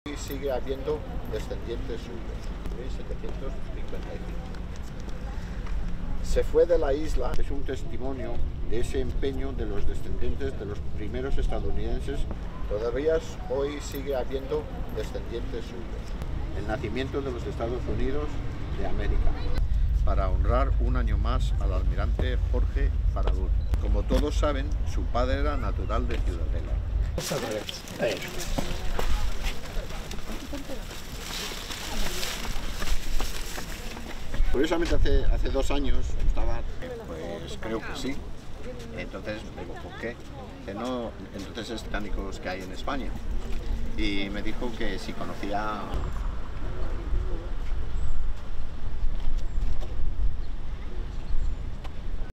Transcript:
Y sigue habiendo descendientes suyos, 1755. Se fue de la isla, es un testimonio de ese empeño de los descendientes de los primeros estadounidenses. Todavía hoy sigue habiendo descendientes suyos. El nacimiento de los Estados Unidos de América, para honrar un año más al almirante Jorge Farragut. Como todos saben, su padre era natural de Ciudadela. Curiosamente hace 2 años estaba, pues creo que sí. Entonces digo, ¿por qué? Que no, entonces es británicos que hay en España. Y me dijo que si conocía